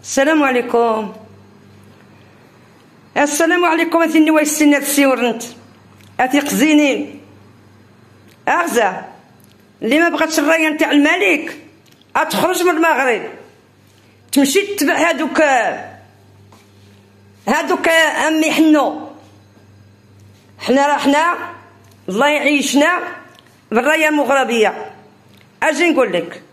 السلام عليكم. السلام عليكم. اثني ويسنات السيورنت اثيق زينين اغزى اللي ما بغاتش الرايه نتاع الملك اتخرج من المغرب تمشي تتبع هادوك امي حنو. حنا الله يعيشنا بالرايه المغربيه. اجي نقول لك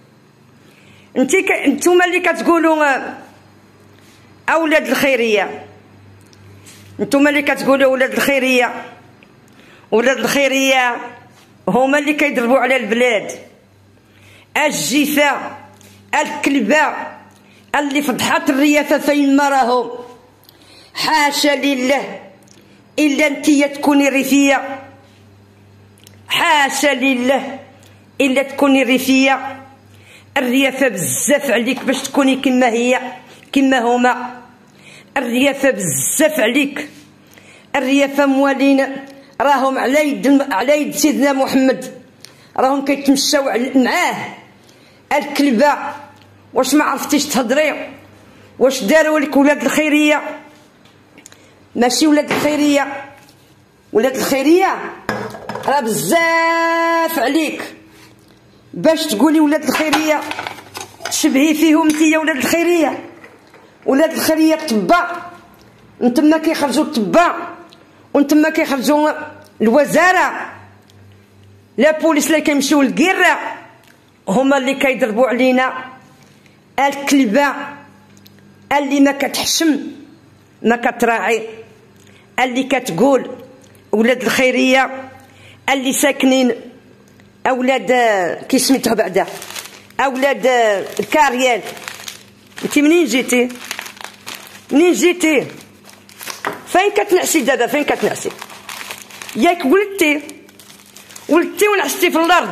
نتوما اللي كتقولوا اولاد الخيريه، نتوما اللي كتقولوا ولاد الخيريه، ولاد الخيريه هما اللي كيضربوا على البلاد. الجيفه الكلبه اللي فضحات الريافه فين ما راهم. حاشا لله الا انتيا تكوني ريفيه، حاشا لله الا تكوني ريفيه. الريافه بزاف عليك باش تكوني كما هي كما هما. الريافه بزاف عليك. الريافه موالين راهم على يد سيدنا محمد، راهم كيتمشاو معاه. الكلبه واش ما عرفتيش تهضري؟ واش داروا لك ولاد الخيريه؟ ماشي ولاد الخيريه، ولاد الخيريه راه بزاف عليك باش تقولي ولاد الخيريه تشبهي فيهم نتيا. ولاد الخيريه، ولاد الخيريه طباع، نتما كيخرجوا الطباع ونتما كيخرجوا الوزاره. لا بوليس اللي كيمشيو للكيره هما اللي كيضربوا علينا. الكلبه اللي ما كتحشم ما كتراعي، اللي كتقول ولاد الخيريه اللي ساكنين اولاد كي سميتها بعدا اولاد الكاريال. انت منين جيتي؟ منين جيتي؟ فين كتنعسي دابا؟ فين كتنعسي؟ ياك ولدتي ونعستي في الارض.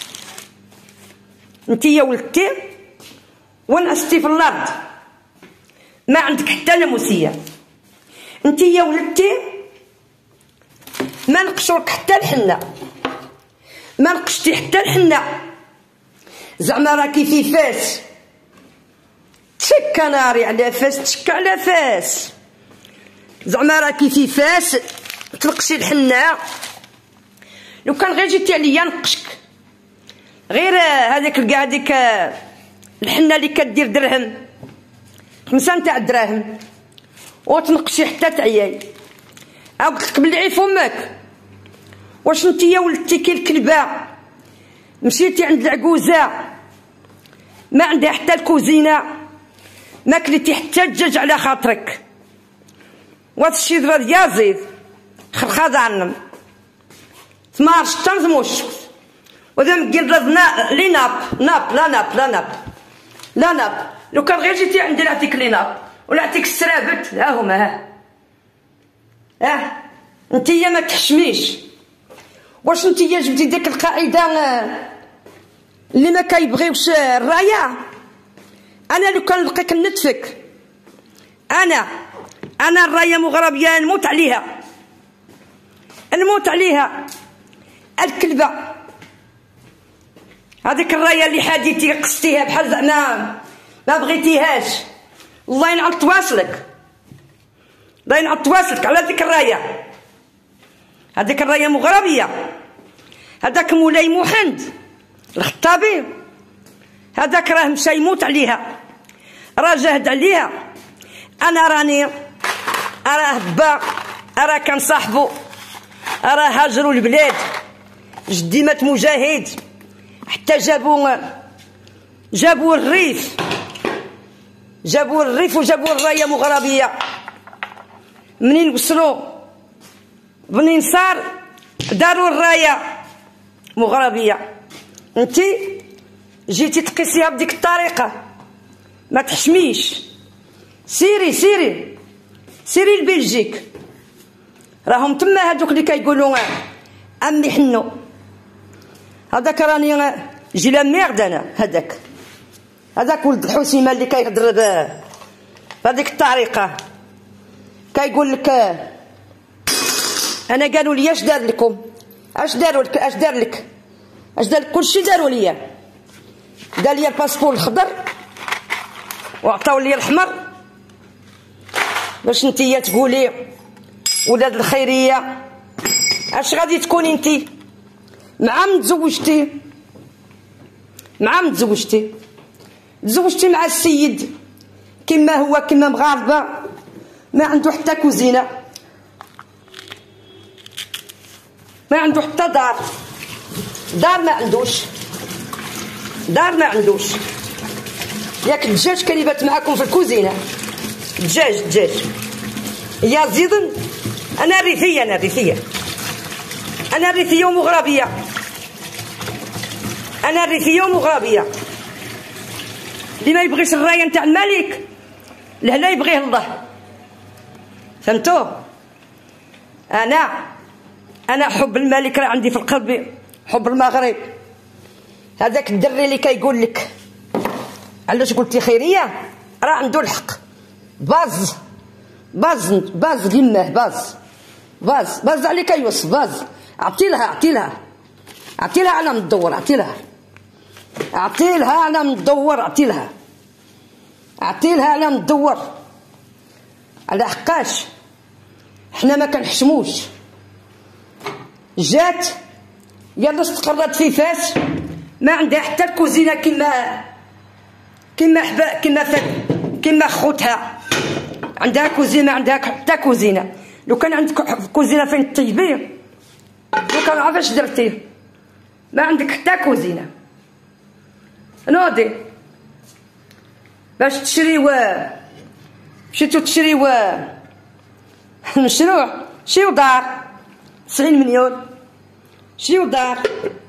انتيا ولدتي ونعستي في الارض، ما عندك حتى ناموسيه. انتيا ولدتي ما نقشوك حتى الحنه، ما نقشتي حتى الحنه. زعما راكي في فاس تشكى ناري على فاس، تشكى على فاس. زعما راكي في فاس تنقشي الحنه. لو كان غير جيتي عليا نقشك، غير هذيك كاع ديك الحنه اللي كدير درهم 5 نتاع الدراهم وتنقشي حتى تعياي. قلت لك بلعي فمك. واش نتيا ولدتي كي الكلبه مشيتي عند العجوزه ما عندها حتى الكوزينه، ما كليتي حتى الدجاج على خاطرك. وهاد الشيدره ديال زيد خرخاضه عنم 12 تنظموش وذا مكين لي ناب لا ناب. لو كان غير جيتي عندي نعطيك لي ناب ونعطيك السرابت. ها هما نتيا ما تحشميش. واش نتيا جبتي ديك القاعده اللي ما كيبغيوش الرايه؟ انا لو كان لقيت نتفك انا الرايه مغربيه نموت عليها، نموت عليها. الكلبه هذيك الرايه اللي حاديتي قصتيها بحال زعما ما بغيتيهاش. الله ينعل تواصلك، الله ينعل تواصلك على ديك الرايه. هذيك الرايه مغربيه. هذاك مولاي محمد الخطابي هذاك راه مشى يموت عليها، راه جاهد عليها. انا راني راه با راه كان صاحبو، راه هاجروا البلاد. جدي مات مجاهد حتى جابوا الريف، جابوا الرايه مغربيه. منين وصلوا منين صار داروا الرايه مغربيه. انتي جيتي تقيسيها بديك الطريقه، ما تحشميش. سيري لبلجيك، راهم تما هادوك اللي كيقولوا امي حنو. هذاك راني جي لا ميرد. انا هذاك ولد الحسيمه اللي كيهضر بهذيك الطريقه كيقول لك انا قالوا لي اش دار لكم، اش دار لك كلشي داروا ليا. دار لي الباسبور الخضر وعطاو لي الحمر باش نتيا تقولي ولاد الخيريه اش غادي تكوني انتي مع من تزوجتي تزوجتي مع السيد كما هو كما مغاربه ما عنده حتى كوزينه ما عنده حتى دار ما عندوش ياك الدجاج كان يبات معاكم في الكوزينه دجاج يا زيدن انا ريثيه ومغربيه اللي ما يبغيش الرايه نتاع الملك لا يبغيه الله فهمتوا انا حب الملك راه عندي في القلب حب المغرب هذاك الدري اللي كيقول لك علاش قلتي خيريه راه عنده الحق باز قمه باز عليك يوصف باز عطي لها انا مدور انا مدور على حقاش حنا ما كنحشموش جات يلا استقرت في فاس ما عندها حتى الكوزينه كما خوتها عندها كوزينه ما عندها حتى كوزينه لو كان عندك كوزينه فين طيبي لو كان عرفاش درتي ما عندك حتى كوزينه نوضي باش تشريو مشيتو تشريو مشروع شريو دار 90 مليون شريو دار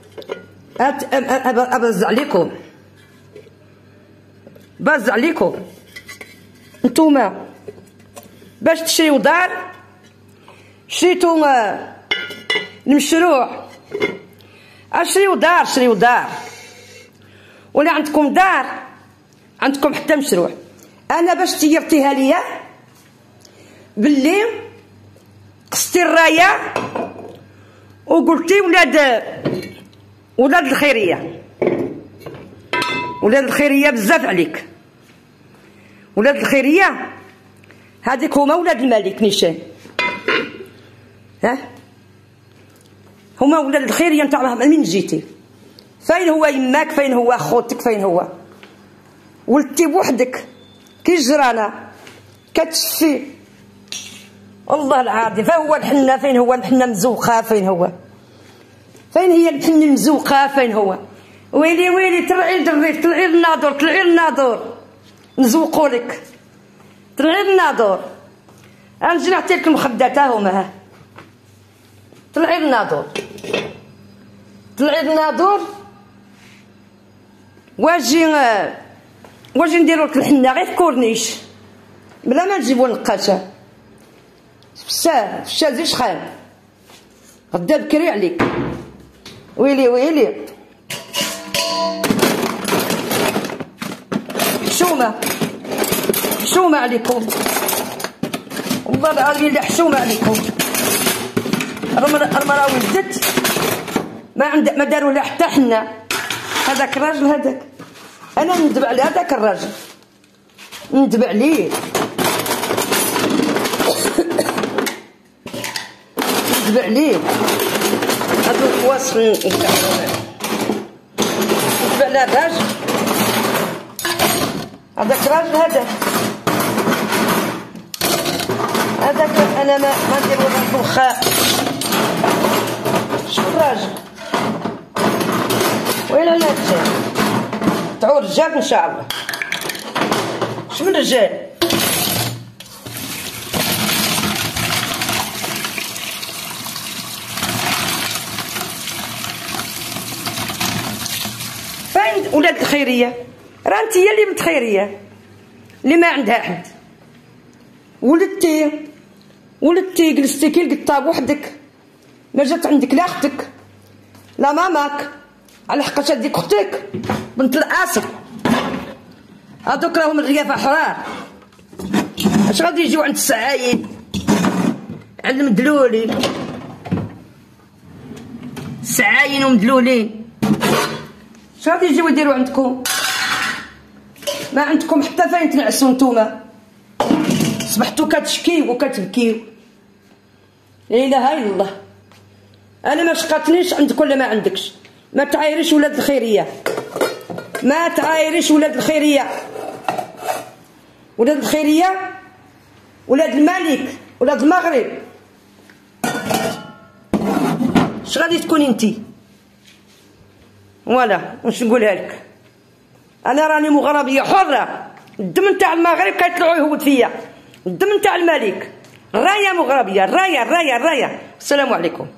باز عليكم نتوما باش تشريو دار شريتو المشروع شريو دار ولا عندكم دار عندكم حتى مشروع انا باش تيرتيها ليا باللي قصتي الرايه وقلتي ولاد الخيريه بزاف عليك ولاد الخيريه هذيك هما ولاد الملك نيشان هما ولاد الخيريه نتاع من جيتي فين هو يماك فين هو خوتك فين هو ولدتي بوحدك كي جرانا كتشفي والله العظيم فهو الحنه فين هو الحنه مزوقه فين هي الحنه مزوقه فين هو ويلي طلعي للريف طلعي للناظور نزوقوا لك طلعي للناظور نجي نعطي لك المخدات هما طلعي للناظور واجي نديرو لك الحنه غير في كورنيش بلا ما نجيبو نقاشه في زي شحال غدا بكري عليك ويلي حشومه عليكم والله العظيم لا حشومه عليكم راه ولدت ما داروا لا حتى حنا هذاك الراجل هذاك انا ندب على هذاك الراجل ندب عليه هادو الكواس ندب على الراجل هذاك الراجل هذاك انا ما ندير ولا البخاء شوف الراجل وين انا الرجال تعود رجال ان شاء الله شوف الرجال فين ولاد الخيريه راه انت هي اللي بنت خيريه اللي ما عندها حد ولدتي جلستي كي القطاب وحدك ما جات عندك لا اختك لا ماماك على حقاش هذيك اختك بنت العاصر هذوك راهم الريافه حرار اش غادي يجيو عند السعايد عند المدلولين السعاين ومدلولين اش غادي يجيو يديروا عندكم ما عندكم حتى فين تنعسوا نتوما، صبحتوا كتشكيو وكتبكيو. لا اله الا الله. انا ما شقاتنيش عندك ولا ما عندكش، ما تعايريش ولاد الخيريه، ما تعايريش ولاد الخيريه، ولاد الخيريه، ولاد الملك، ولاد المغرب. اش غادي تكوني انتي؟ فوالا واش نقولها لك، انا راني مغربيه حره، الدم نتاع المغرب كيطلعوا يهود فيا، الدم نتاع الملك، الرايه مغربيه، الرايه الرايه الرايه. السلام عليكم.